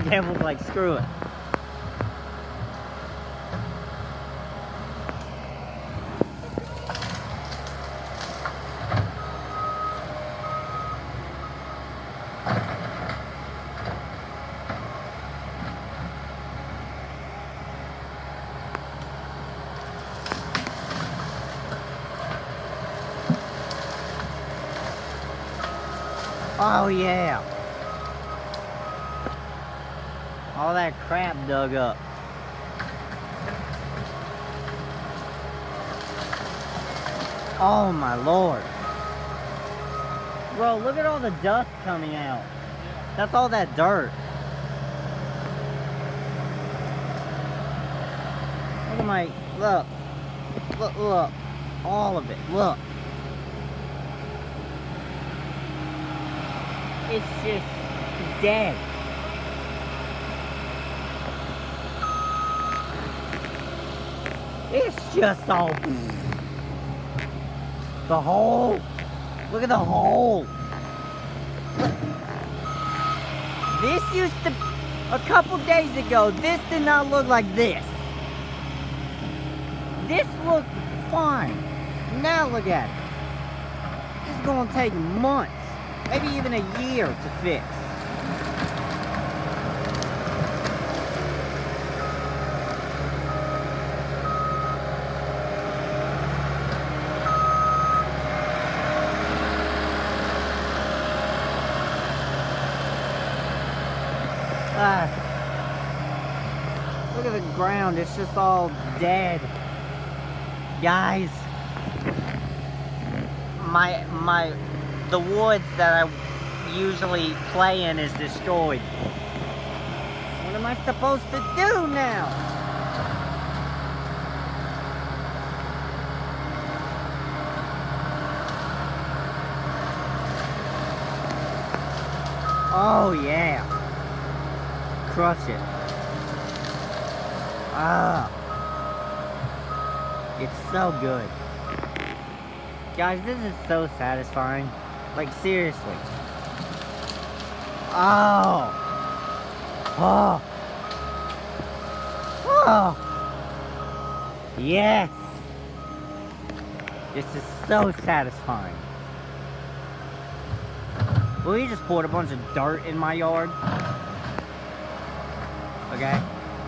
devil's like, screw it. Oh yeah. All that crap dug up. Oh my lord. Bro, look at all the dust coming out. That's all that dirt. Look at my, look. Look. All of it, look. It's just dead. It's just all... The hole. Look at the hole. Look. This used to... A couple days ago, this did not look like this. This looked fine. Now look at it. This is gonna take months. Maybe even a year to fix. Look at the ground, it's just all dead. Guys, the woods that I usually play in is destroyed. What am I supposed to do now? Oh yeah. Crush it. Ah. It's so good. Guys, this is so satisfying. Like, seriously. Oh. Oh. Oh. Yes. This is so satisfying. Well, he just poured a bunch of dirt in my yard. Okay.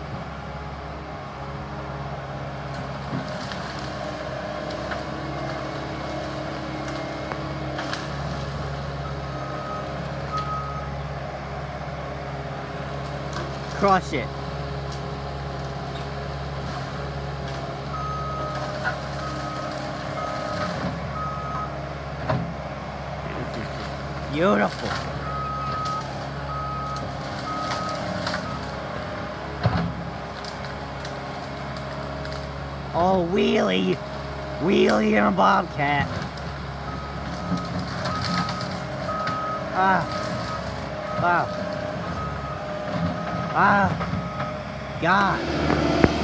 Crush it. This is just beautiful. Oh, wheelie. Wheelie and a bobcat. Ah. Wow. Ah, God.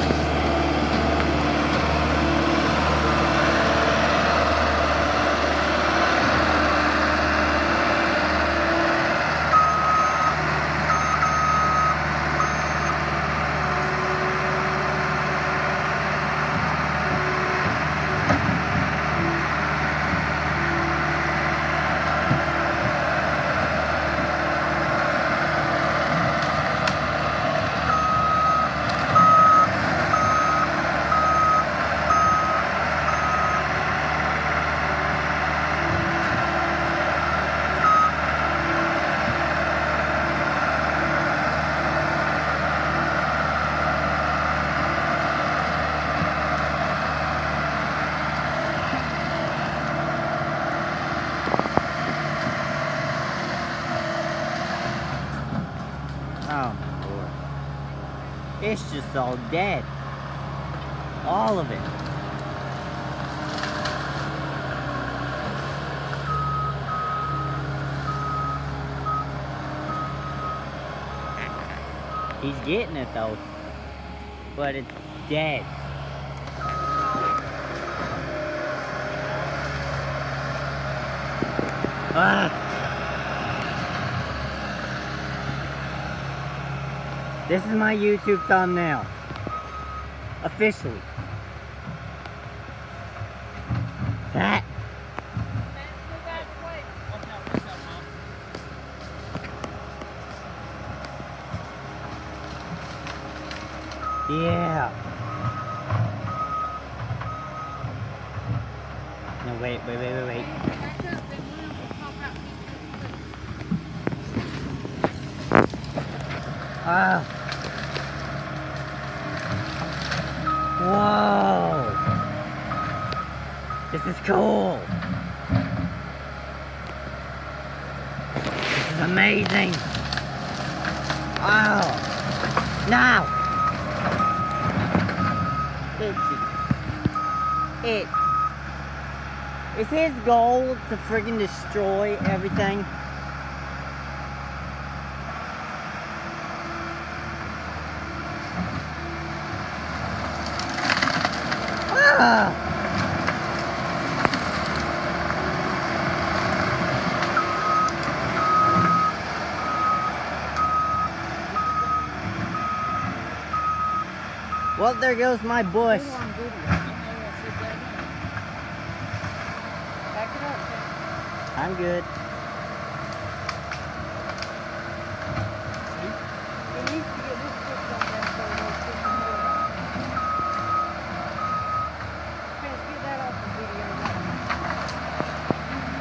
Oh my lord. It's just all dead. All of it. He's getting it though. But it's dead. Ah! This is my YouTube thumbnail. Officially. That. Yeah. No, wait. Ah. Whoa. This is cool. This is amazing. Oh. Now. It's his goal to friggin' destroy everything. Ah! Well, there goes my bush. I'm good.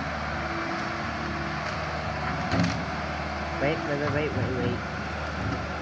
Wait.